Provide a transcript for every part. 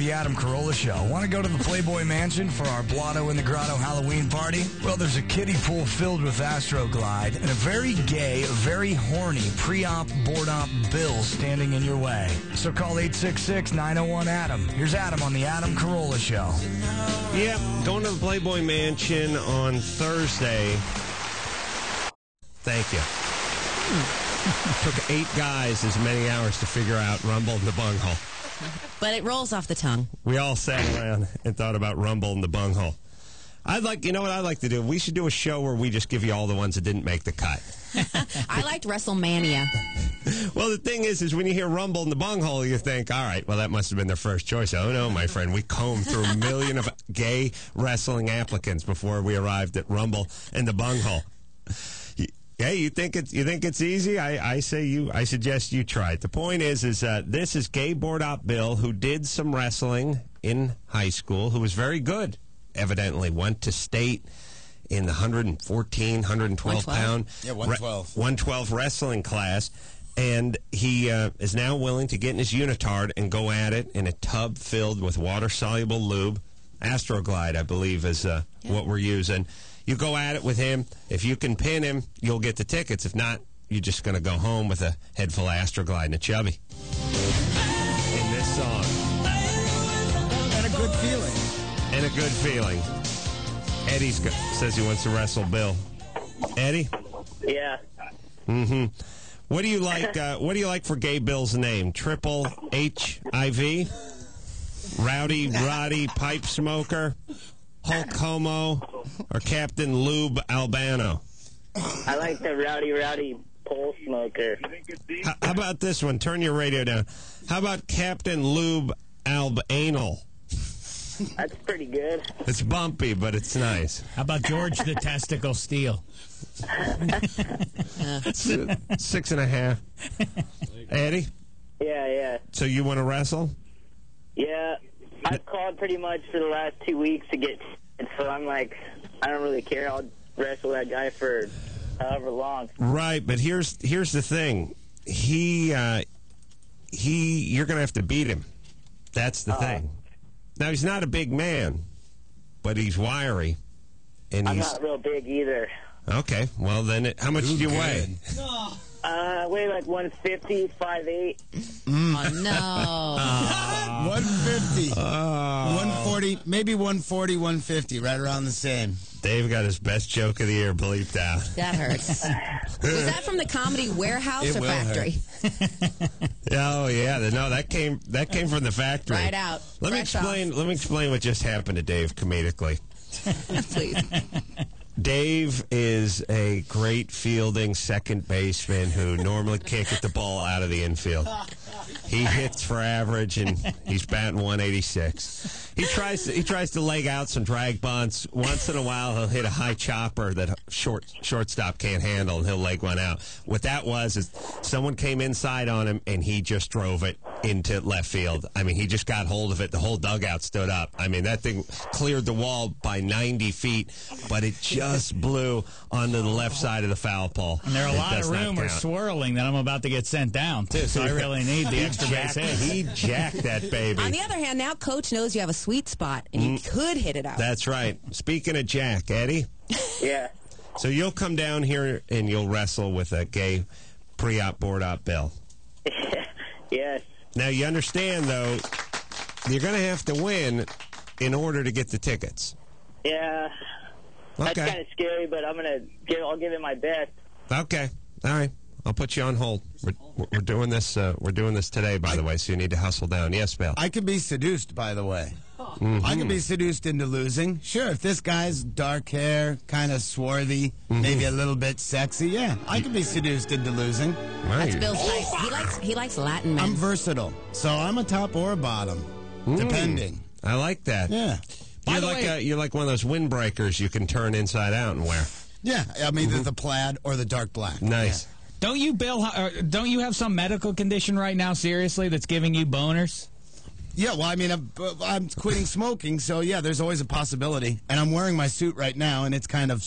the Adam Carolla Show. Want to go to the Playboy Mansion for our Blotto in the Grotto Halloween party? Well, there's a kiddie pool filled with Astroglide and a very gay, very horny pre-op, board-op bill standing in your way. So call 866-901-ADAM. Here's Adam on the Adam Carolla Show. Yep, going to the Playboy Mansion on Thursday. Thank you. Took 8 guys as many hours to figure out Rumble and the Bunghole. But it rolls off the tongue. We all sat around and thought about Rumble and the Bunghole. You know what I'd like to do? We should do a show where we just give you all the ones that didn't make the cut. I liked WrestleMania. Well, the thing is when you hear Rumble and the Bunghole, you think, all right, well, that must have been their first choice. Oh, no, my friend. We combed through a million of gay wrestling applicants before we arrived at Rumble and the Bunghole. Hey, you think it's easy? I suggest you try it. The point is this is gay board-op Bill, who did some wrestling in high school, who was very good, evidently. Went to state in the 114, 112 pound. Yeah, 112. 112 wrestling class. And he is now willing to get in his unitard and go at it in a tub filled with water-soluble lube. Astroglide, I believe, is what we're using. You go at it with him. If you can pin him, you'll get the tickets. If not, you're just going to go home with a head full of Astroglide and a chubby. In this song. And a good feeling. And a good feeling. Eddie says he wants to wrestle Bill. Eddie? Yeah. Mm-hmm. What do you like? What do you like for Gay Bill's name? Triple HIV? Rowdy Roddy Pipe Smoker? Hulk Homo, or Captain Lube Albano? I like the Rowdy Pole Smoker. How about this one? Turn your radio down. How about Captain Lube Albanal? That's pretty good. It's bumpy, but it's nice. How about George the Testicle Steel? 6.5. Eddie? Yeah. So you want to wrestle? Yeah. I've called pretty much for the last 2 weeks to get, so I'm like, I don't really care. I'll wrestle that guy for however long. Right, but here's the thing. You're going to have to beat him. That's the thing. Now, he's not a big man, but he's wiry. And I'm not real big either. Okay, well then, how much do you weigh? I weigh like 150, 5'8". Oh, no. 150. 140, maybe 140, 150, right around the same. Dave got his best joke of the year bleeped out. That hurts. Was that from the Comedy Warehouse or Factory? Oh yeah, no, that came from the factory. Right out. Let me explain what just happened to Dave comedically. Please. Dave is a great fielding second baseman who normally can't get the ball out of the infield. He hits for average, and he's batting 186. He tries to leg out some drag bunts. Once in a while, he'll hit a high chopper that shortstop can't handle, and he'll leg one out. What that was is someone came inside on him, and he just drove it into left field. I mean, he just got hold of it. The whole dugout stood up. I mean, that thing cleared the wall by 90 feet, but it just blew onto the left side of the foul pole. And there are a lot of rumors swirling that I'm about to get sent down, too, so I really need the extra base hit. He jacked that baby. On the other hand, now Coach knows you have a sweet spot, and you could hit it out. That's right. Speaking of Jack, Eddie? Yeah. So you'll come down here and you'll wrestle with a gay pre-op, board-op Bill. Yes. Now, you understand, though, you're going to have to win in order to get the tickets. Yeah. Okay. That's kind of scary, but I'll give it my best. Okay. All right. I'll put you on hold. We're doing this. We're doing this today, by the way. So you need to hustle down. Yes, Bill. I could be seduced, by the way. I could be seduced into losing. Sure, if this guy's dark hair, kind of swarthy, maybe a little bit sexy, yeah, I could be seduced into losing. That's Bill's type. He likes Latin men. I'm versatile, so I'm a top or a bottom, depending. I like that. Yeah. You're like one of those windbreakers you can turn inside out and wear. Yeah, I'm either the plaid or the dark black. Nice. Yeah. Don't you, Bill? Don't you have some medical condition right now, seriously, that's giving you boners? Yeah, well, I mean, I'm quitting smoking, so yeah, there's always a possibility. And I'm wearing my suit right now, and it's kind of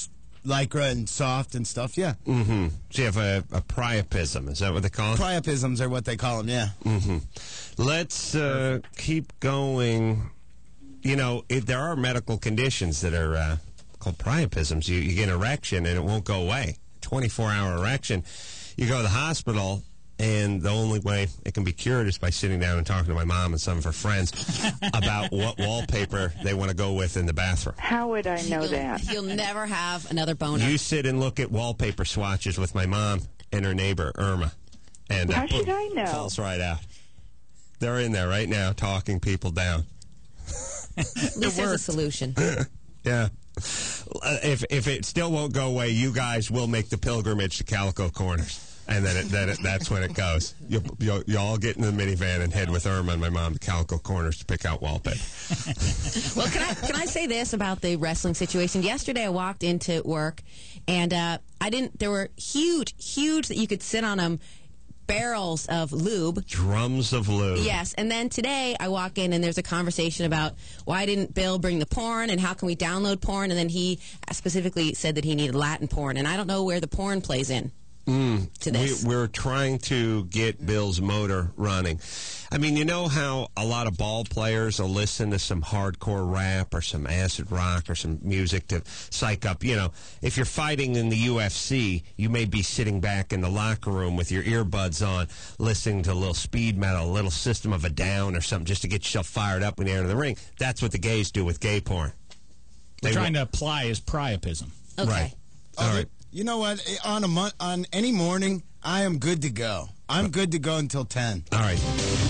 lycra and soft and stuff, yeah. Mm-hmm. So you have a priapism. Is that what they call it? Priapisms are what they call them, yeah. Mm-hmm. Let's keep going. You know, there are medical conditions that are called priapisms. You get an erection and it won't go away. 24-hour erection. You go to the hospital, and the only way it can be cured is by sitting down and talking to my mom and some of her friends about what wallpaper they want to go with in the bathroom. How would I know that? You'll never have another boner. You sit and look at wallpaper swatches with my mom and her neighbor, Irma. And How should I know? Falls right out. They're in there right now talking people down. At least there's a solution. Yeah. If it still won't go away, you guys will make the pilgrimage to Calico Corners. And then that's when it goes. You'll all get in the minivan and head with Irma and my mom to Calico Corners to pick out wallpaper. Well, can I say this about the wrestling situation? Yesterday, I walked into work, and there were huge that you could sit on them, barrels of lube. Drums of lube. Yes, and then today I walk in and there's a conversation about why didn't Bill bring the porn and how can we download porn, and then he specifically said that he needed Latin porn, and I don't know where the porn plays in. To this. We're trying to get Bill's motor running. I mean, you know how a lot of ball players will listen to some hardcore rap or some acid rock or some music to psych up. You know, if you're fighting in the UFC, you may be sitting back in the locker room with your earbuds on, listening to a little speed metal, a little System of a Down or something, just to get yourself fired up when you're in the ring. That's what the gays do with gay porn. They're trying to apply his priapism. Okay. Right. All right. You know what? On any morning, I am good to go. I'm good to go until 10. All right.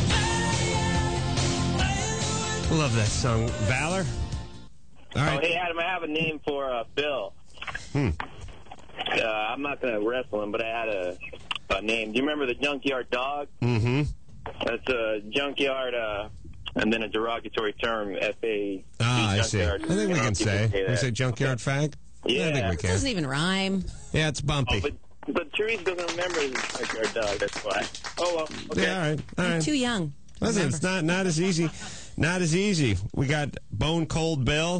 Love that song. Valor? All right. Oh, hey, Adam, I have a name for Bill. I'm not going to wrestle him, but I had a name. Do you remember the Junkyard Dog? Mm-hmm. That's a junkyard, and then a derogatory term, F-A. I see. I Junkyard. think we can say. We say junkyard fag? Yeah. I think we It can. doesn't even rhyme. Yeah, it's bumpy. Oh, but Teresa doesn't remember the Junkyard Dog, that's why. Oh, well, okay. Yeah, all right. All right. Too young. Listen, it's not as easy. Not as easy. We got Bone Cold Bill.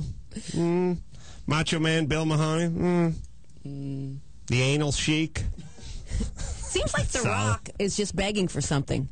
Macho Man Bill Mahoney. The Anal Chic. Seems like The Rock is just begging for something.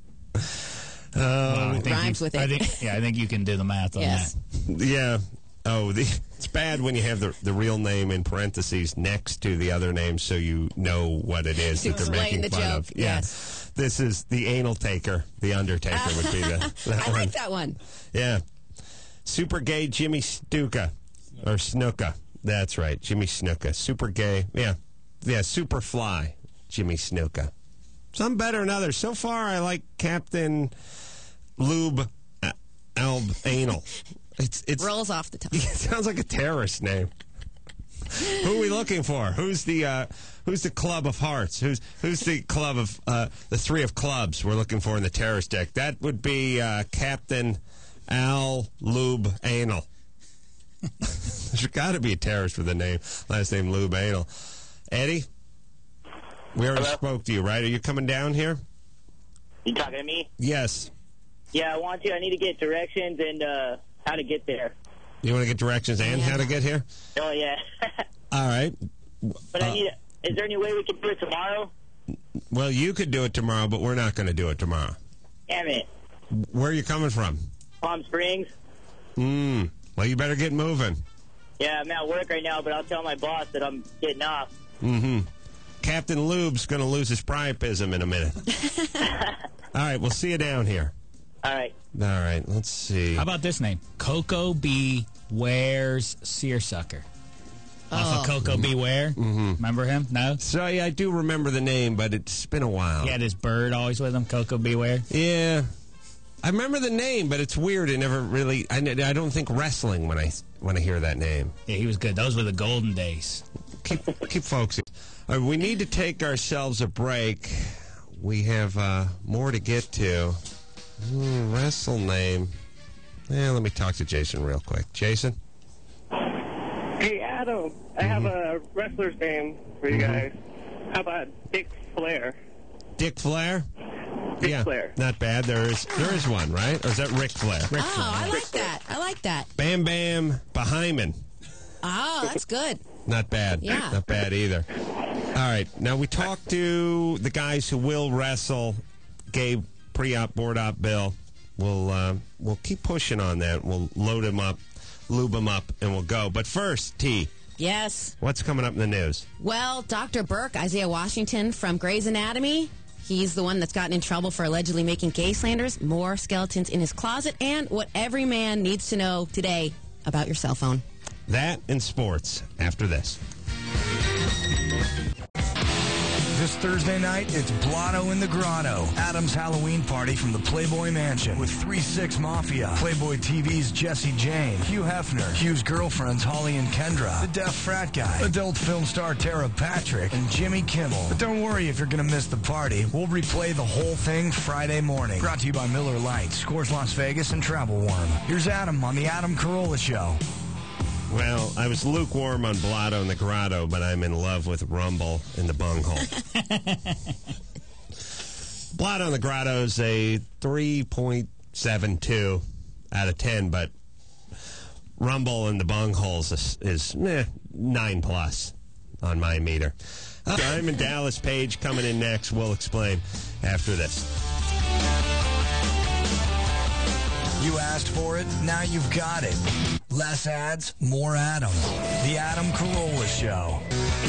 I think Rhymes with it. I think you can do the math on Yes. that. Yeah. Oh, it's bad when you have the real name in parentheses next to the other name so you know what it is To that they're explain making the fun joke, of. Yeah. yes. This is the Anal Taker. The Undertaker would be that I one. like that one. Yeah. Super gay Jimmy Snuka. Or Snuka. That's right. Jimmy Snuka. Super gay. Yeah. Yeah, super fly Jimmy Snuka. Some better than others. So far, I like Captain Lube Alb Anal. It's Rolls off the tongue. It sounds like a terrorist name. Who are we looking for? Who's the Club of Hearts? Who's the club of the three of clubs we're looking for in the terrorist deck? That would be Captain Al Lube Anal. There's got to be a terrorist with a name, last name Lube Anal. Eddie, we already spoke to you, right? Are you coming down here? You talking to me? Yes. Yeah, I want to. I need to get directions and how to get there. You want to get directions and how to get here? Oh, yeah. All right. But I need. Is there any way we can do it tomorrow? Well, you could do it tomorrow, but we're not going to do it tomorrow. Damn it. Where are you coming from? Palm Springs. Well, you better get moving. Yeah, I'm at work right now, but I'll tell my boss that I'm getting off. Captain Lube's going to lose his priapism in a minute. All right, we'll see you down here. All right. All right, let's see. How about this name? Coco B. Ware's Seersucker. Off of Coco Beware. Remember him? No? So, yeah, I do remember the name, but it's been a while. He had his bird always with him, Coco Beware. Yeah. I remember the name, but it's weird. I never really... I don't think wrestling when I hear that name. Yeah, he was good. Those were the golden days. Keep focusing. All right, we need to take ourselves a break. We have more to get to. Wrestle name. Yeah, let me talk to Jason real quick. Jason? Hey, Adam. I have a wrestler's name for you guys. How about Dick Flair? Dick Flair? Dick Flair. Not bad. There is one, right? Or is that Ric Flair? I like that. I like that. Bam Bam Bahyman. Oh, that's good. Not bad. Yeah. Not bad either. All right. Now, we talked to the guys who will wrestle. Gabe, pre-op, board-op, Bill. We'll keep pushing on that. We'll load him up, lube him up, and we'll go. But first, T. Yes. What's coming up in the news? Well, Dr. Burke, Isaiah Washington from Grey's Anatomy, he's the one that's gotten in trouble for allegedly making gay slanders, more skeletons in his closet, and what every man needs to know today about your cell phone. That and sports after this. This Thursday night, it's Blotto in the Grotto. Adam's Halloween party from the Playboy Mansion with 3-6 Mafia, Playboy TV's Jesse Jane, Hugh Hefner, Hugh's girlfriends Holly and Kendra, the deaf frat guy, adult film star Tara Patrick, and Jimmy Kimmel. But don't worry if you're going to miss the party. We'll replay the whole thing Friday morning. Brought to you by Miller Lite, Scores Las Vegas, and Travel Worm. Here's Adam on the Adam Carolla Show. Well, I was lukewarm on Blotto in the Grotto, but I'm in love with Rumble in the Bunghole. Blotto in the Grotto is a 3.72 out of 10, but Rumble in the Bunghole is 9+ on my meter. Diamond Dallas Page coming in next. We'll explain after this. You asked for it, now you've got it. Less ads, more Adam. The Adam Carolla Show.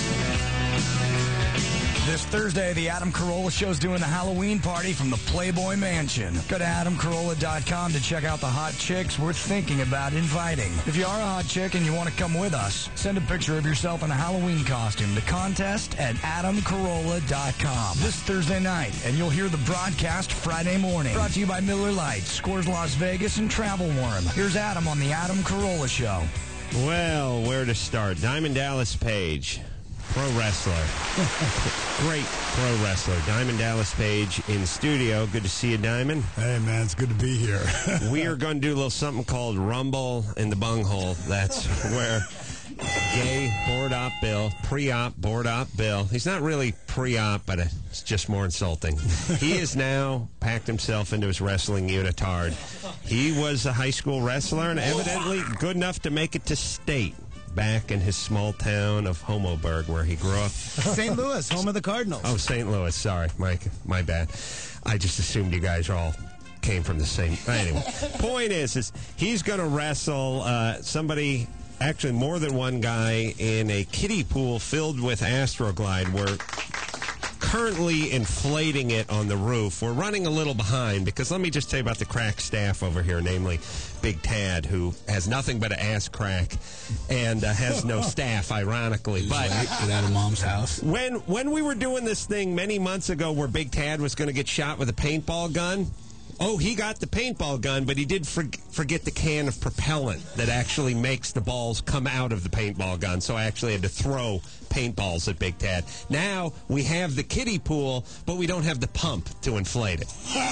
This Thursday, the Adam Carolla Show's doing the Halloween party from the Playboy Mansion. Go to AdamCarolla.com to check out the hot chicks we're thinking about inviting. If you are a hot chick and you want to come with us, send a picture of yourself in a Halloween costume to contest at AdamCarolla.com. This Thursday night, and you'll hear the broadcast Friday morning. Brought to you by Miller Lite, Scores Las Vegas, and Travel Worm. Here's Adam on the Adam Carolla Show. Well, where to start? Diamond Dallas Page. Pro wrestler. Great pro wrestler. Diamond Dallas Page in studio. Good to see you, Diamond. Hey, man, it's good to be here. We are going to do a little something called Rumble in the Bunghole. That's where gay board-op Bill, pre-op board-op Bill. He's not really pre-op, but it's just more insulting. He has now packed himself into his wrestling unitard. He was a high school wrestler and evidently good enough to make it to state. Back in his small town of Homoburg, where he grew up. St. Louis, home of the Cardinals. Oh, St. Louis. Sorry, my bad. I just assumed you guys all came from the same. Anyway, point is he's going to wrestle somebody, actually more than one guy, in a kiddie pool filled with Astroglide. We're currently inflating it on the roof. We're running a little behind because let me just tell you about the crack staff over here, namely Big Tad, who has nothing but an ass crack and has no staff, ironically. But at a mom's house. When we were doing this thing many months ago where Big Tad was going to get shot with a paintball gun, he got the paintball gun, but he did forget the can of propellant that actually makes the balls come out of the paintball gun, so I actually had to throw paintballs at Big Tad. Now we have the kiddie pool, but we don't have the pump to inflate it.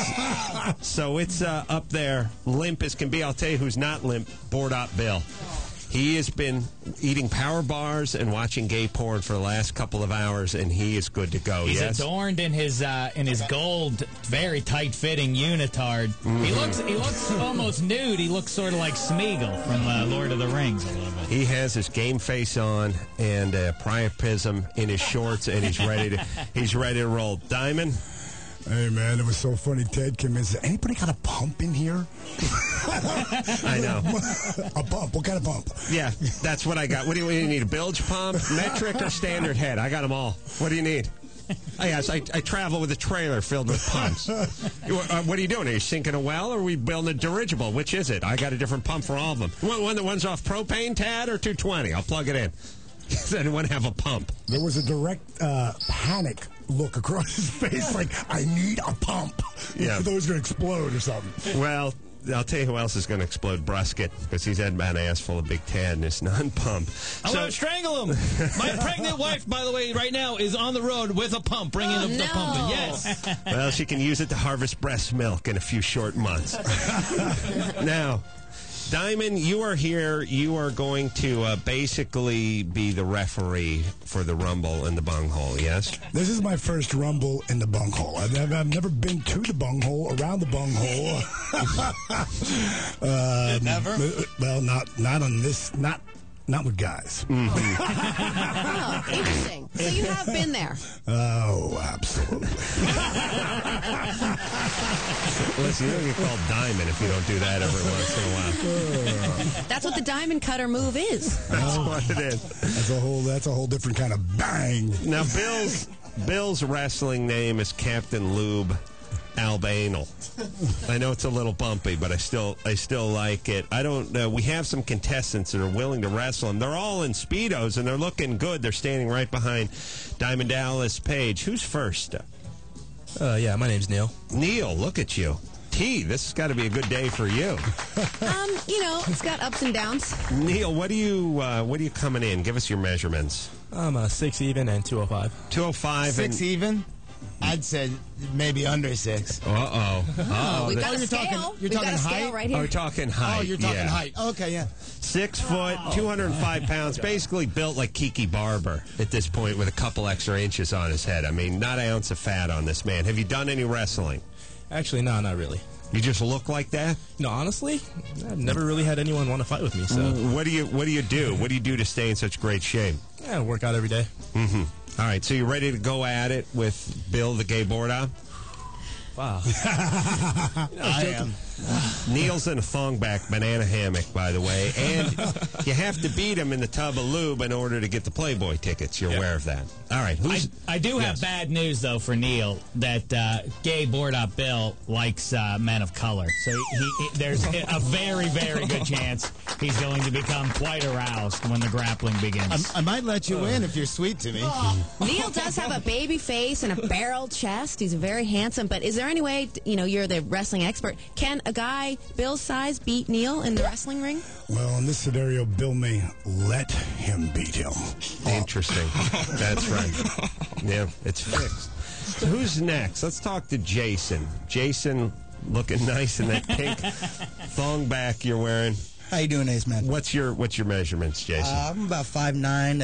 So it's up there, limp as can be. I'll tell you who's not limp, board-op Bill. He has been eating power bars and watching gay porn for the last couple of hours, and he is good to go. He's yes? adorned in his gold, very tight-fitting unitard. Mm-hmm. He looks almost nude. He looks sort of like Smeagol from Lord of the Rings a little bit. He has his game face on and a priapism in his shorts, and he's ready to roll. Diamond. Hey, man, it was so funny. Ted came in and said, anybody got a pump in here? I know. A pump. What kind of pump? Yeah, that's what I got. What do you need, a bilge pump, metric, or standard head? I got them all. What do you need? Yes, I travel with a trailer filled with pumps. What are you doing? Are you sinking a well, or are we building a dirigible? Which is it? I got a different pump for all of them. One that runs off propane, Tad, or 220? I'll plug it in. Does anyone have a pump? There was a direct panic look across his face, like, I need a pump. Yeah. Those are going to explode or something. Well, I'll tell you who else is going to explode, Brusca, because he's had an ass full of Big Tad and it's non-pump. I'm going to strangle him. My pregnant wife, by the way, right now is on the road with a pump, bringing up the pump. Yes. Well, she can use it to harvest breast milk in a few short months. Now, Diamond, you are here. You are going to basically be the referee for the Rumble in the Bunghole, yes? This is my first Rumble in the Bunghole. I've never been to the Bunghole, around the Bunghole. Never? Well, not on this, not Not with guys. Oh, interesting. So you have been there. Oh, absolutely. Listen, you don't get called Diamond if you don't do that every once in a while. That's what the diamond cutter move is. That's what it is. That's a whole different kind of bang. Now, Bill's wrestling name is Captain Lube Albanal. I know it's a little bumpy, but I still like it. I don't know. We have some contestants that are willing to wrestle, and they're all in Speedos, and they're looking good. They're standing right behind Diamond Dallas Page. Who's first? Yeah, my name's Neil. Neil, look at you. T, this has got to be a good day for you. It's got ups and downs. Neil, what are you coming in? Give us your measurements. I'm 6 even and 205. 205. 6 even? I'd say maybe under 6. We've got a scale. You're talking height? Right here. Oh, we're talking height. Oh, you're talking height. Okay, yeah. 6 foot, 205 pounds, basically built like Kiki Barber at this point with a couple extra inches on his head. I mean, not an ounce of fat on this man. Have you done any wrestling? Actually, no, not really. You just look like that? No, honestly, I've never really had anyone want to fight with me. So, what do you do? What do you do to stay in such great shape? Yeah, I work out every day. Mm-hmm. All right, so you're ready to go at it with Bill the Gay Borda? Wow. I am. Neil's in a thong-back banana hammock, by the way, and you have to beat him in the tub of lube in order to get the Playboy tickets. You're aware of that. All right. I do have bad news, though, for Neil, that Gay Board-Up Bill likes men of color. So there's a very, very good chance he's going to become quite aroused when the grappling begins. I might let you in if you're sweet to me. Neil does have a baby face and a barrel chest. He's very handsome, but is there any way, you're the wrestling expert, can a guy Bill's size beat Neil in the wrestling ring? Well, in this scenario, Bill may let him beat him. Interesting. That's right. Yeah, it's fixed. So who's next? Let's talk to Jason. Jason, looking nice in that pink thong back you're wearing. How you doing, Ace Man? What's your measurements, Jason? I'm about 5'9",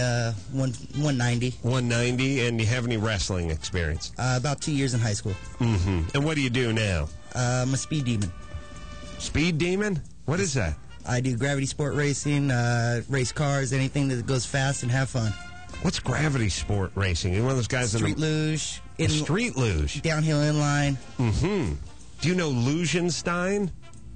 190. 190, and you have any wrestling experience? About 2 years in high school. Mm-hmm. And what do you do now? I'm a speed demon. Speed demon? What is that? I do gravity sport racing, race cars, anything that goes fast and have fun. What's gravity sport racing? You're one of those guys Street luge. Street luge? Downhill inline. Mm-hmm. Do you know Lugenstein?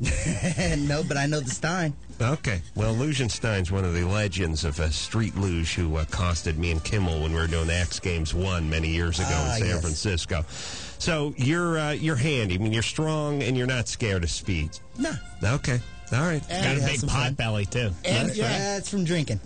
No, but I know the Stein. Okay. Well, Lugenstein's one of the legends of street luge who accosted me and Kimmel when we were doing the X Games 1 many years ago in San Francisco. So you're handy. I mean, you're strong and you're not scared of speeds. No. Okay. All right. Got a big pot belly, too. And it's from drinking.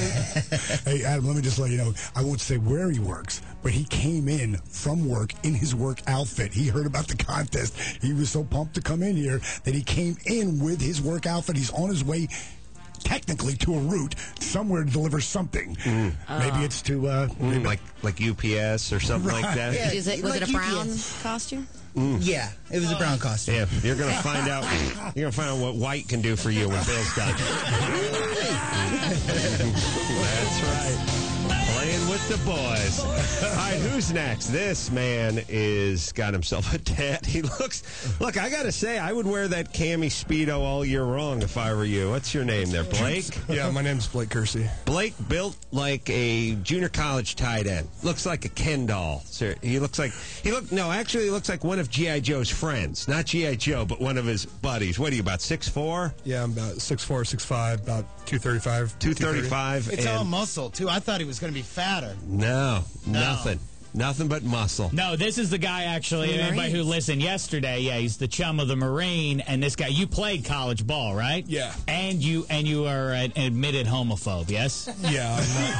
Hey, Adam, let me just let you know, I won't say where he works, but he came in from work in his work outfit. He heard about the contest. He was so pumped to come in here that he came in with his work outfit. He's on his way technically to a route somewhere to deliver something. Maybe it's to like UPS or something like that. Yeah, was it a brown costume? Yeah, it was a brown costume. Yeah, you're gonna find out. You're gonna find out what white can do for you when Bill's done. That's right. Playing with the boys. All right, who's next? This man is got himself a tat. He looks. Look, I gotta say, I would wear that cami Speedo all year long if I were you. What's your name there, Blake? Yeah, my name's Blake Kersey. Blake built like a junior college tight end. Looks like a Ken doll. So he looks like he looks like one of G.I. Joe's friends. Not G.I. Joe, but one of his buddies. What are you, about 6'4"? Yeah, I'm about 6'4", 6'5", about 235. 235. It's all muscle, too. I thought he was going to be fatter. No, nothing. Nothing but muscle. No, this is the guy, actually, anybody who listened yesterday, he's the chum of the Marine, and this guy, you played college ball, right? Yeah. And you are an admitted homophobe, yes? Yeah.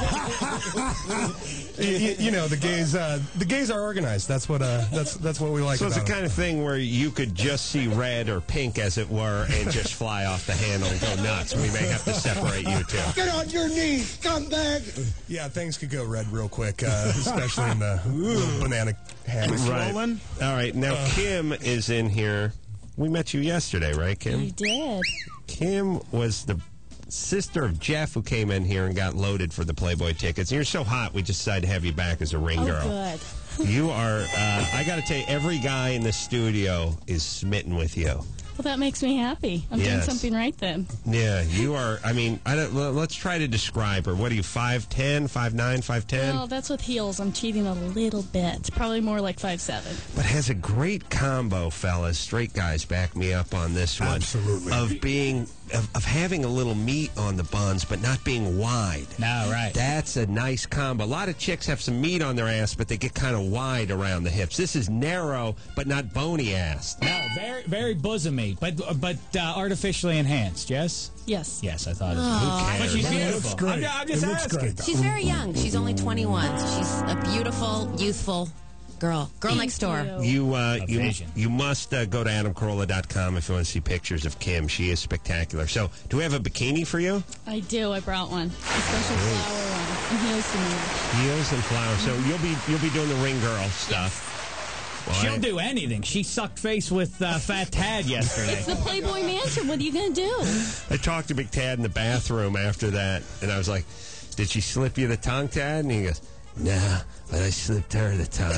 you know, the gays are organized. That's what we like So about it's the kind of thing where you could just see red or pink, as it were, and just fly off the handle and go nuts. We may have to separate you two. Get on your knees, scumbag! Yeah, things could go red real quick, especially in the banana hammock. Right. All right. Now, Kim is in here. We met you yesterday, right, Kim? You did. Kim was the sister of Jeff who came in here and got loaded for the Playboy tickets. And you're so hot, we just decided to have you back as a ring girl. Good. You are, I got to tell you, every guy in the studio is smitten with you. Well, that makes me happy. I'm doing something right then. Yeah, you are. I mean, let's try to describe her. What are you, 5'10", 5'9", 5'10"? Well, that's with heels. I'm cheating a little bit. Probably more like 5'7". But has a great combo, fellas. Straight guys, back me up on this one. Absolutely. Of being... Of having a little meat on the buns, but not being wide. No, right. That's a nice combo. A lot of chicks have some meat on their ass, but they get kind of wide around the hips. This is narrow, but not bony ass. No, very, very bosomy, but artificially enhanced. Yes. Yes. Yes, I thought. Who cares? But she's beautiful. Looks great. I'm just asking. Great, though. She's very young. She's only 21, so she's a beautiful, youthful girl. Girl next door. You must go to AdamCarolla.com if you want to see pictures of Kim. She is spectacular. So, do we have a bikini for you? I do. I brought one. A special flower one. And heels to me. Heels and flowers. So you'll be doing the ring girl stuff. Well, She'll do anything. She sucked face with Fat Tad yesterday. It's the Playboy Mansion. What are you going to do? I talked to Big Tad in the bathroom after that, and I was like, "Did she slip you the tongue, Tad?" And he goes, "Nah, but I slipped her the tongue."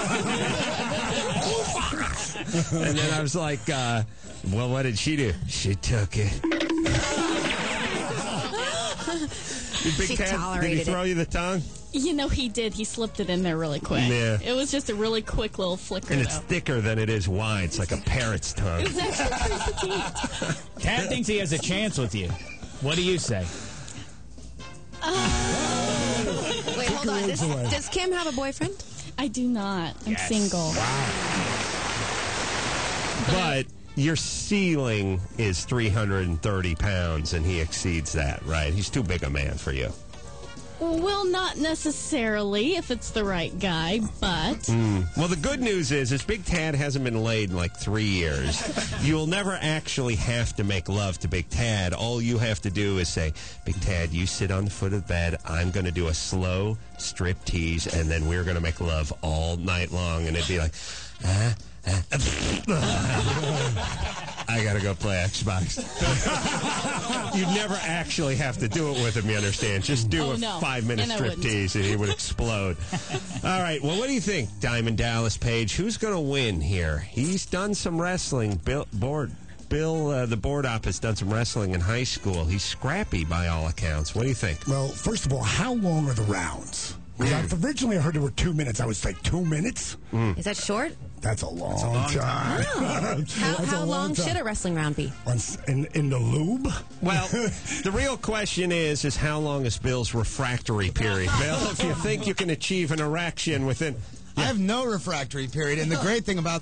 And then I was like, "Well, what did she do?" "She took it." Did he throw you the tongue? You know, he did. He slipped it in there really quick. Yeah. It was just a really quick little flicker, And it's thicker than it is wide. It's like a parrot's tongue. It was actually pretty petite. Tad thinks he has a chance with you. What do you say? Wait, hold on. Does Kim have a boyfriend? I do not. I'm single. Wow. But your ceiling is 330 pounds, and he exceeds that, right? He's too big a man for you. Well, not necessarily if it's the right guy, but... Well, the good news is Big Tad hasn't been laid in like 3 years. You'll never actually have to make love to Big Tad. All you have to do is say, "Big Tad, you sit on the foot of the bed. I'm going to do a slow strip tease, and then we're going to make love all night long." And it'd be like, I gotta go play Xbox. You'd never actually have to do it with him, you understand? Just do a 5-minute striptease and he would explode. All right, well, what do you think, Diamond Dallas Page? Who's going to win here? He's done some wrestling. Bill, the board op, has done some wrestling in high school. He's scrappy by all accounts. What do you think? Well, first of all, how long are the rounds? Originally, I heard there were 2 minutes. I was like, 2 minutes? Is that short? That's a long time. Oh. How long should a wrestling round be? In the lube? Well, the real question is how long is Bill's refractory period? Bill, if you think you can achieve an erection within... I have no refractory period, and the great thing about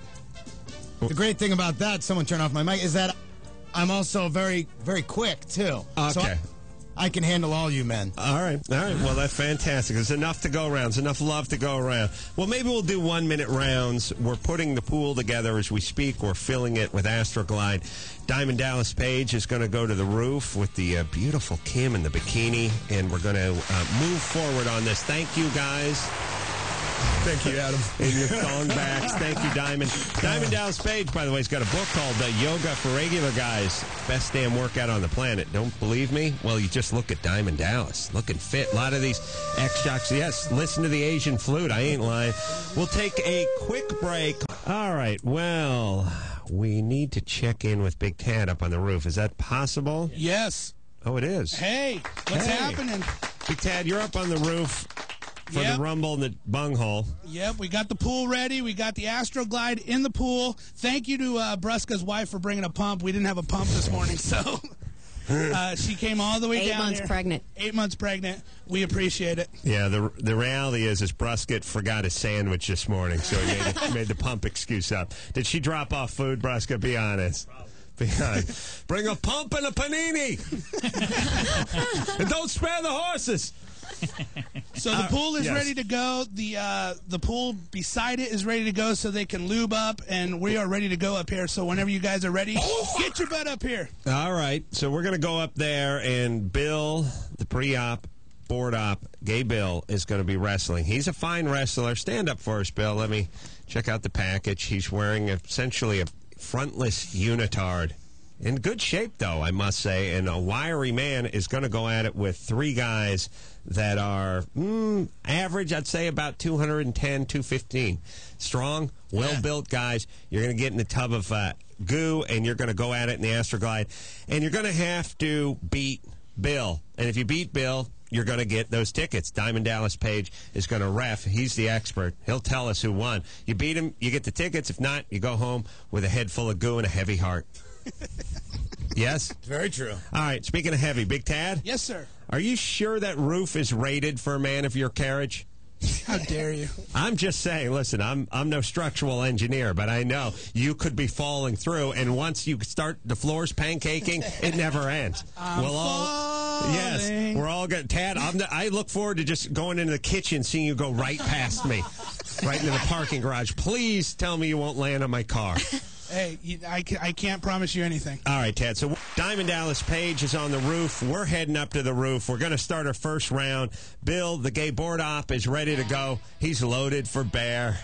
that, someone turn off my mic, is that I'm also very, very quick, too. Okay. So I can handle all you men. All right. Well, that's fantastic. There's enough to go around. There's enough love to go around. Well, maybe we'll do 1-minute rounds. We're putting the pool together as we speak. We're filling it with Astroglide. Diamond Dallas Page is going to go to the roof with the beautiful Kim in the bikini, and we're going to move forward on this. Thank you, guys. Thank you, Adam. In your thong backs. Thank you, Diamond. Diamond Dallas Page, by the way, has got a book called Yoga for Regular Guys. Best damn workout on the planet. Don't believe me? Well, you just look at Diamond Dallas. Looking fit. A lot of these ex-jocks. Yes, listen to the Asian flute. I ain't lying. We'll take a quick break. All right, well, we need to check in with Big Tad up on the roof. Is that possible? Yes. Oh, it is? Hey, what's happening? Big Tad, you're up on the roof for the Rumble and the Bunghole. Yep, we got the pool ready. We got the Astroglide in the pool. Thank you to Brusca's wife for bringing a pump. We didn't have a pump this morning, so she came all the way down 8 months here. pregnant. 8 months pregnant. We appreciate it. Yeah, the reality is Brusca forgot his sandwich this morning, so he made the pump excuse up. Did she drop off food, Brusca? Be honest. Be honest. Bring a pump and a panini. And don't spare the horses. So the pool is ready to go. The pool beside it is ready to go so they can lube up, and we are ready to go up here. So whenever you guys are ready, get your butt up here. All right. So we're going to go up there, and Bill, the pre-op, board op, Gay Bill, is going to be wrestling. He's a fine wrestler. Stand up for us, Bill. Let me check out the package. He's wearing essentially a frontless unitard. In good shape, though, I must say. And a wiry man is going to go at it with three guys that are average, I'd say about 210, 215. Strong, well-built guys. You're going to get in the tub of goo, and you're going to go at it in the Astroglide. And you're going to have to beat Bill. And if you beat Bill, you're going to get those tickets. Diamond Dallas Page is going to ref. He's the expert. He'll tell us who won. You beat him, you get the tickets. If not, you go home with a head full of goo and a heavy heart. Yes? Very true. All right, speaking of heavy, Big Tad? Yes, sir. Are you sure that roof is rated for a man of your carriage? How dare you? I'm just saying, listen, I'm no structural engineer, but I know you could be falling through, and once you start the floors pancaking, it never ends. Yes, we're all good. Tad, I look forward to just going into the kitchen, seeing you go right past me, right into the parking garage. Please tell me you won't land on my car. Hey, I can't promise you anything. All right, Tad. So Diamond Dallas Page is on the roof. We're heading up to the roof. We're going to start our first round. Bill, the gay board op, is ready to go. He's loaded for bear.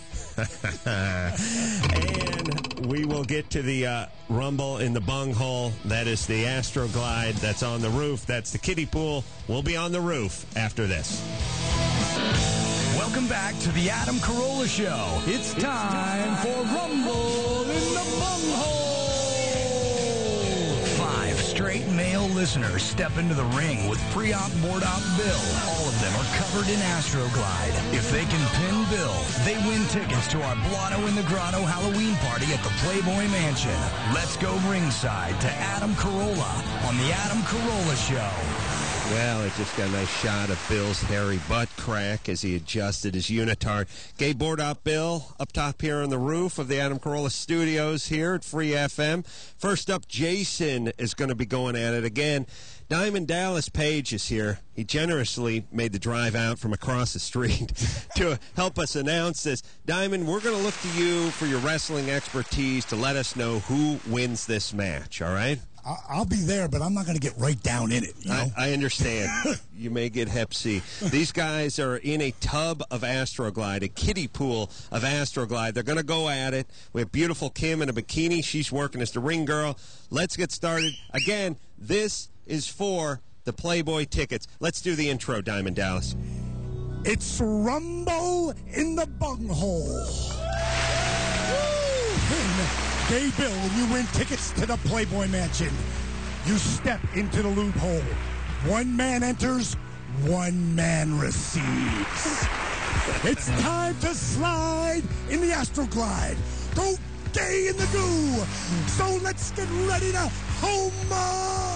And we will get to the rumble in the bunghole. That is the Astroglide. That's on the roof. That's the kiddie pool. We'll be on the roof after this. Welcome back to the Adam Carolla Show. It's time for Rumble in the Bunghole. 5 straight male listeners step into the ring with pre-op board-op Bill. All of them are covered in Astroglide. If they can pin Bill, they win tickets to our Blotto in the Grotto Halloween party at the Playboy Mansion. Let's go ringside to Adam Carolla on the Adam Carolla Show. Well, I just got a nice shot of Bill's hairy butt crack as he adjusted his unitard. Gay board op Bill up top here on the roof of the Adam Carolla Studios here at Free FM. First up, Jason is going to be going at it again. Diamond Dallas Page is here. He generously made the drive out from across the street to help us announce this. Diamond, we're going to look to you for your wrestling expertise to let us know who wins this match, all right? I'll be there, but I'm not going to get right down in it. You know? I understand. You may get hep C. These guys are in a tub of Astroglide, a kiddie pool of Astroglide. They're going to go at it. We have beautiful Kim in a bikini. She's working as the ring girl. Let's get started. Again, this is for the Playboy tickets. Let's do the intro, Diamond Dallas. It's Rumble in the Bunghole. Gay Bill, when you win tickets to the Playboy Mansion, you step into the loophole. One man enters, one man receives. It's time to slide in the Astroglide. Go gay in the goo. So let's get ready to homo.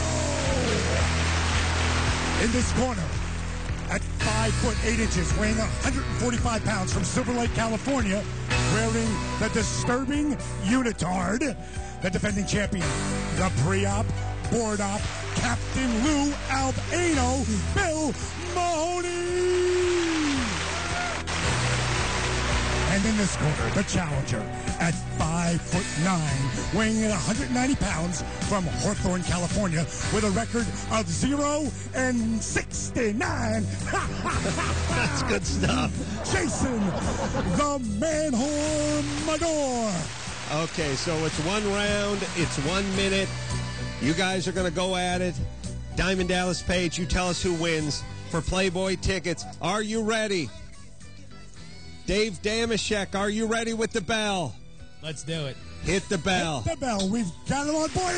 In this corner, at 5 foot 8 inches, weighing 145 pounds, from Silver Lake, California, wearing the disturbing unitard, the defending champion, the pre-op, board-op, Captain Lou Albano, Bill Mahoney. And in this corner, the challenger, at 5'9", weighing in 190 pounds, from Hawthorne, California, with a record of 0-69. That's good stuff. Jason, the Manhormador. Okay, so it's one round. It's 1 minute. You guys are going to go at it. Diamond Dallas Page, you tell us who wins for Playboy tickets. Are you ready? Dave Dameshek, are you ready with the bell? Let's do it. Hit the bell. Hit the bell. We've got it on board.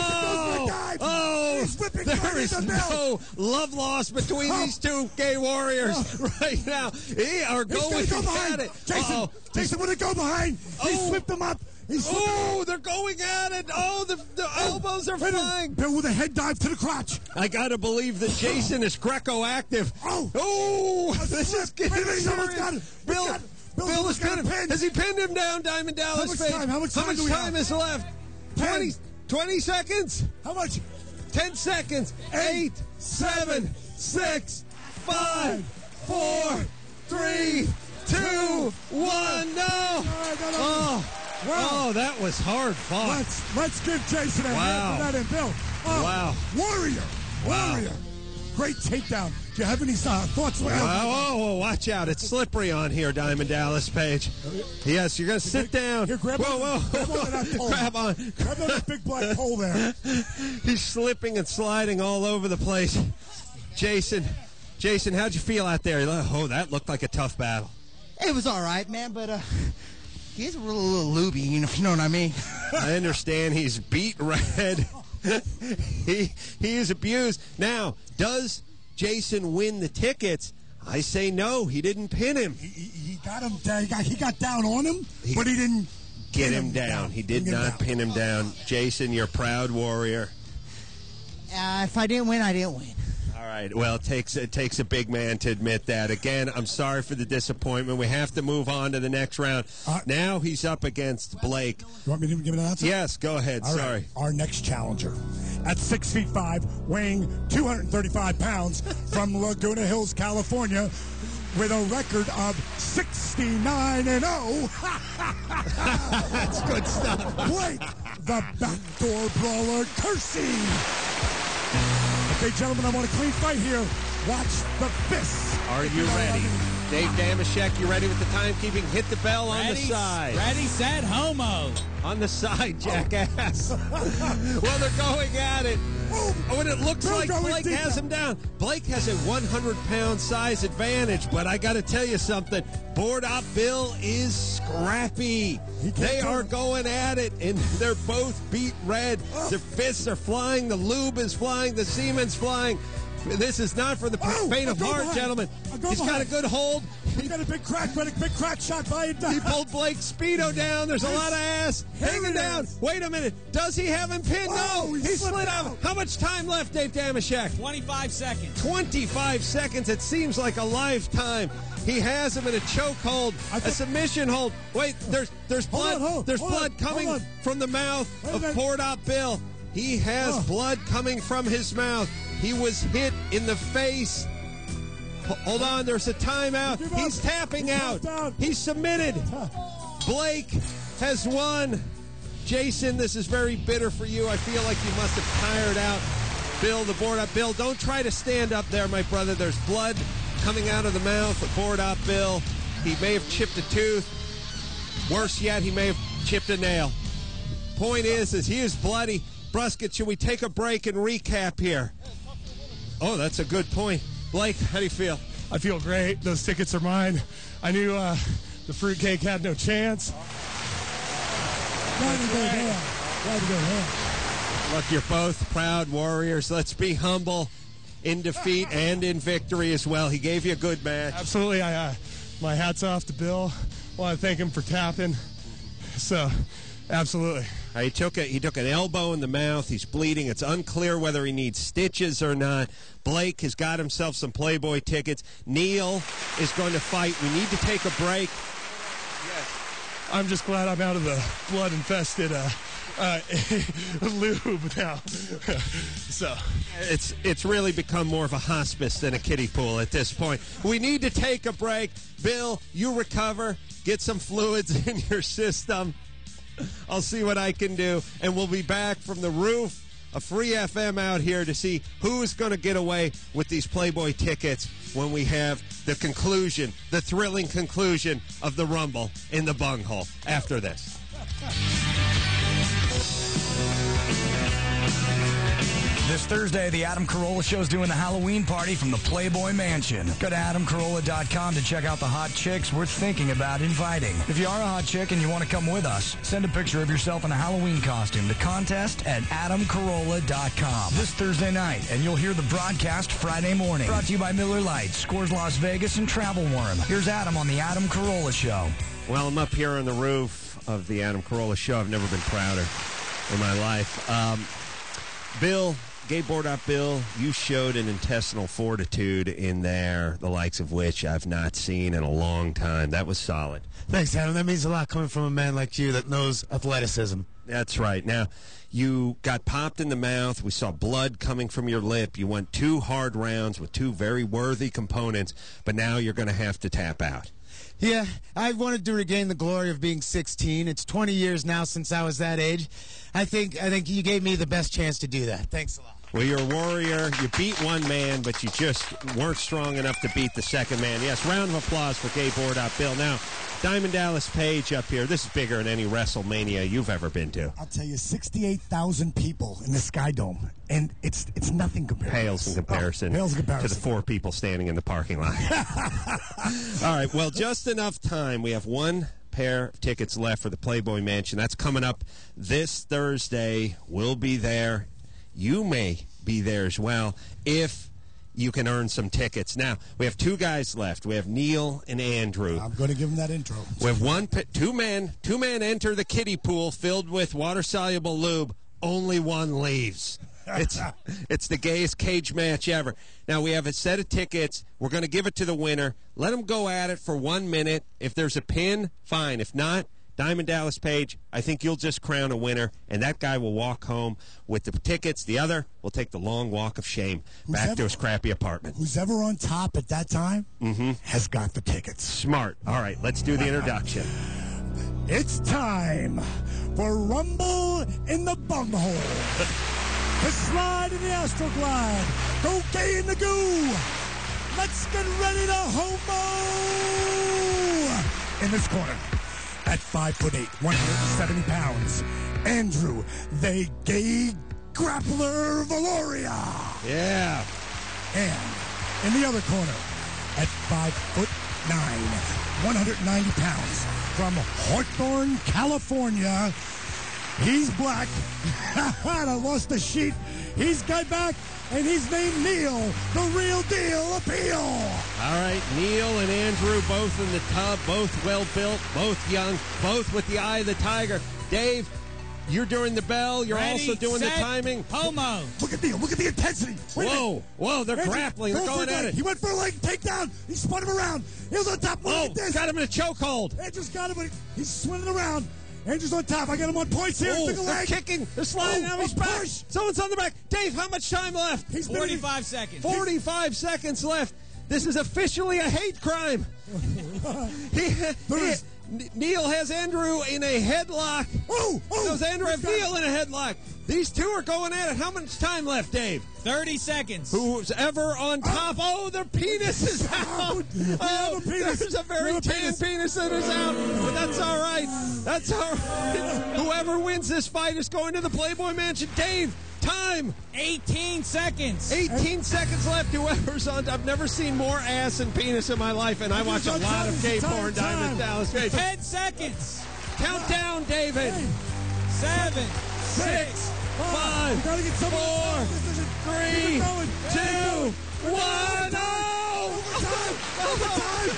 There is no love lost between these two gay warriors right now. They are going at it. Jason would go behind. He slipped them up. They're going at it. The elbows are flying. Bill with a head dive to the crotch. I got to believe that Jason is Greco-active. This is getting serious. Bill has pinned him. Has he pinned him down, Diamond Dallas Page? How much time is left? 20 seconds? How much? 10 seconds. 8, 7, 6, 5, 4, 3, 2, 1. No. Oh, that was hard fought. Let's give Jason a hand for that, and Bill. Wow. Warrior. Great takedown. Do you have any thoughts? Whoa, watch out. It's slippery on here, Diamond Dallas Page. Yes, you're going to sit down. Here, grab whoa. Grab on that pole. Grab on. Grab on that big black pole there. He's slipping and sliding all over the place. Jason, how'd you feel out there? Oh, that looked like a tough battle. It was all right, man, but he's a little looby, you know what I mean? I understand he's beat red. he is abused. Now, does Jason win the tickets? I say no. He didn't pin him. He got him down. He got down on him, but he didn't get him down. He did not pin him down. Jason, you're a proud warrior. If I didn't win, I didn't win. All right. Well, it takes a big man to admit that. Again, I'm sorry for the disappointment. We have to move on to the next round. Now he's up against Blake. You want me to give an answer? Yes, go ahead. All sorry. Right. Our next challenger, at 6'5", weighing 235 pounds, from Laguna Hills, California, with a record of 69-0. That's good stuff. Blake, the backdoor brawler, Kersey. Okay, gentlemen, I want a clean fight here. Watch the fists. Are you ready? Dave Dameshek, you ready with the timekeeping? Hit the bell on the side. Ready, set, homo. On the side, jackass. Well, they're going at it. Oh, and it looks like Blake has him down. Blake has a 100-pound size advantage, but I got to tell you something. Board Op Bill is scrappy. They are going at it, and they're both beat red. Their fists are flying. The lube is flying. The semen's flying. This is not for the faint of heart, gentlemen. He's got a good hold. He got a big crack shot by it. He pulled Blake's Speedo down. There's a lot of ass hanging down. Wait a minute. Does he have him pinned? No. He slid out. How much time left, Dave Dameshek? 25 seconds. 25 seconds. It seems like a lifetime. He has him in a chokehold, a submission hold. Wait, there's blood. There's blood coming from the mouth of Board Op Bill. He has blood coming from his mouth. He was hit in the face. Hold on, there's a timeout. He's tapping out. He's submitted. Blake has won. Jason, this is very bitter for you. I feel like you must have tired out Bill, the Board Op Bill. Don't try to stand up there, my brother. There's blood coming out of the mouth of Board Op Bill. He may have chipped a tooth. Worse yet, he may have chipped a nail. Point is he is bloody. Brusca, should we take a break and recap here? Oh, that's a good point. Blake, how do you feel? I feel great. Those tickets are mine. I knew the fruitcake had no chance. Look, you're both proud warriors. Let's be humble in defeat and in victory as well. He gave you a good match. Absolutely. My hat's off to Bill. I want to thank him for tapping. So, absolutely. He took an elbow in the mouth. He's bleeding. It's unclear whether he needs stitches or not. Blake has got himself some Playboy tickets. Neil is going to fight. We need to take a break. Yes. I'm just glad I'm out of the blood-infested lube now. So it's really become more of a hospice than a kiddie pool at this point. We need to take a break. Bill, you recover. Get some fluids in your system. I'll see what I can do, and we'll be back from the roof of Free FM out here to see who's going to get away with these Playboy tickets when we have the conclusion, the thrilling conclusion of the Rumble in the Bunghole after this. This Thursday, the Adam Carolla Show is doing the Halloween party from the Playboy Mansion. Go to adamcarolla.com to check out the hot chicks we're thinking about inviting. If you are a hot chick and you want to come with us, send a picture of yourself in a Halloween costume to contest at adamcarolla.com. This Thursday night, and you'll hear the broadcast Friday morning. Brought to you by Miller Lite, Scores Las Vegas, and Travel Worm. Here's Adam on the Adam Carolla Show. Well, I'm up here on the roof of the Adam Carolla Show. I've never been prouder in my life. Bill, Gay Board Op Bill, you showed an intestinal fortitude in there, the likes of which I've not seen in a long time. That was solid. Thanks, Adam. That means a lot coming from a man like you that knows athleticism. That's right. Now, you got popped in the mouth. We saw blood coming from your lip. You went 2 hard rounds with 2 very worthy components, but now you're going to have to tap out. Yeah, I wanted to regain the glory of being 16. It's 20 years now since I was that age. I think you gave me the best chance to do that. Thanks a lot. Well, you're a warrior. You beat one man, but you just weren't strong enough to beat the second man. Yes, round of applause for Gay Board Up Bill. Now, Diamond Dallas Page up here. This is bigger than any WrestleMania you've ever been to. I'll tell you, 68,000 people in the Sky Dome, and it's nothing compared. Pales in comparison, pales in comparison to the 4 people standing in the parking lot. All right, well, just enough time. We have one pair of tickets left for the Playboy Mansion. That's coming up this Thursday. We'll be there. You may be there as well if you can earn some tickets. Now, we have 2 guys left. We have Neil and Andrew. I'm going to give them that intro. We have two men enter the kiddie pool filled with water-soluble lube. Only one leaves. It's the gayest cage match ever. Now, we have a set of tickets. We're going to give it to the winner. Let them go at it for 1 minute. If there's a pin, fine. If not, Diamond Dallas Page, I think you'll just crown a winner, and that guy will walk home with the tickets. The other will take the long walk of shame back to his crappy apartment. Who's ever on top at that time has got the tickets. Smart. All right, let's do the introduction. It's time for Rumble in the Bunghole. The slide in the Astroglide. Go gay in the goo. Let's get ready to homo. In this corner, at 5'8", 170 pounds, Andrew, the gay grappler Valoria. Yeah. And in the other corner, at 5'9", 190 pounds, from Hawthorne, California, he's black. I lost the sheet. He's got back, and he's named Neil, the real deal appeal. All right, Neil and Andrew both in the tub, both well-built, both young, both with the eye of the tiger. Dave, you're doing the bell. You're Ready, also doing set, the timing. Homo. Look at Neil. Look at the intensity. Whoa, they're Andrew, grappling. They're going at it. He went for a leg takedown. He spun him around. He was on top. Look at this. Got him in a chokehold. Andrew's got him. He's swinging around. Andrew's on top. I got him on points here. Oh, Took a they're leg. kicking. They're sliding. Now he's back. Push. Someone's on the back. Dave, how much time left? He's 45 seconds. 45 seconds left. This is officially a hate crime. Neil has Andrew in a headlock. Does Andrew have Neil in a headlock? These two are going at it. How much time left, Dave? 30 seconds. Who's ever on top? Oh, their penis is out. Oh, there's a very tan penis that is out. But that's all right. That's all right. Whoever wins this fight is going to the Playboy Mansion. Dave, time. 18 seconds. 18 seconds left. Whoever's on. I've never seen more ass and penis in my life, and I watch a lot of gay porn. Diamond Dallas Page. 10 seconds. Count down, David. 7, 6, 5, 4, 3, 2, 1. Overtime.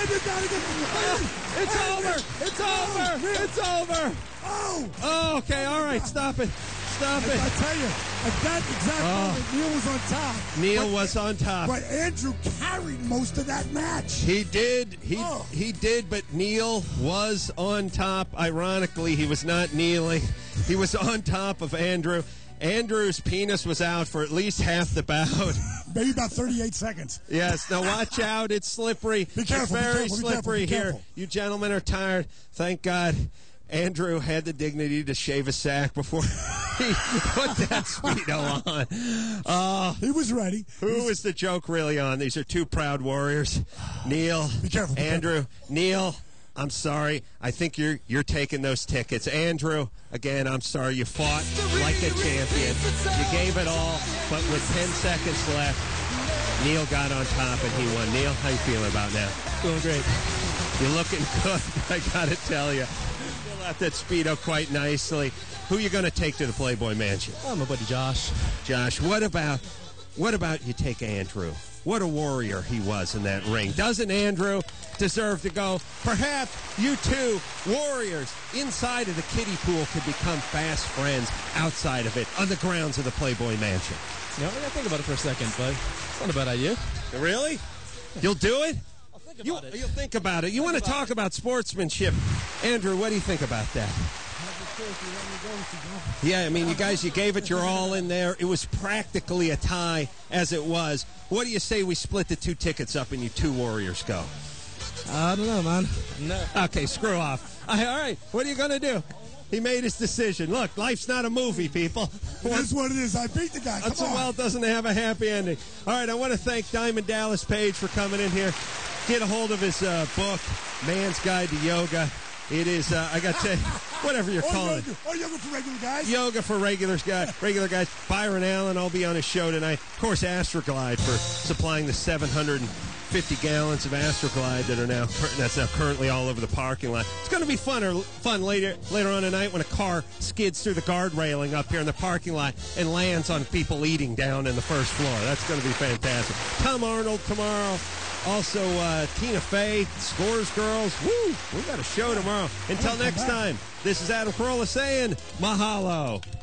It's over. It's over. It's over. Oh, okay. All right. Stop it. Stop it. I tell you, at that exact moment, Neil was on top. Neil was on top. But Andrew carried most of that match. He did. He did, but Neil was on top. Ironically, he was not kneeling. He was on top of Andrew. Andrew's penis was out for at least half the bout. Maybe about 38 seconds. Yes. Now watch out. It's slippery. Be careful. It's very be slippery careful. here. You gentlemen are tired. Thank God Andrew had the dignity to shave a sack before he put that Speedo on. He was ready. Who is the joke really on? These are two proud warriors. Neil, be careful, Andrew. Neil, I'm sorry. I think you're taking those tickets. Andrew, again, I'm sorry. You fought like a champion. You gave it all, but with 10 seconds left, Neil got on top and he won. Neil, how you feeling about now? Feeling great. You're looking good, I gotta tell you. Fill out that Speedo quite nicely. Who you going to take to the Playboy Mansion? Oh, my buddy Josh. Josh, what about you take Andrew? What a warrior he was in that ring. Doesn't Andrew deserve to go? Perhaps you two warriors inside of the kiddie pool could become fast friends outside of it on the grounds of the Playboy Mansion. You know, I gotta think about it for a second, but it's not a bad idea. Really? You'll do it? I'll think about it. You'll think about it. You want to talk about sportsmanship. Andrew, what do you think about that? Yeah, I mean, you guys, you gave it your all in there. It was practically a tie as it was. What do you say we split the two tickets up and you two warriors go? I don't know, man. No. Okay, screw off. All right, what are you going to do? He mmade his decision. Look, life's not a movie, people. It is what it is. I beat the guy. Come on. Well, it doesn't have a happy ending. All right, I want to thank Diamond Dallas Page for coming in here. Get a hold of his book, Man's Guide to Yoga. It is, I got to tell you, whatever you're calling it. Or yoga for regular guys. Yoga for regular guys. Byron Allen, I'll be on his show tonight. Of course, Astroglide for supplying the 750 gallons of Astroglide that's now currently all over the parking lot. It's going to be fun later on tonight when a car skids through the guard railing up here in the parking lot and lands on people eating down in the first floor. That's going to be fantastic. Tom Arnold tomorrow. Also, Tina Fey, Scores Girls. Woo! We got a show tomorrow. Until next time, this is Adam Carolla saying mahalo.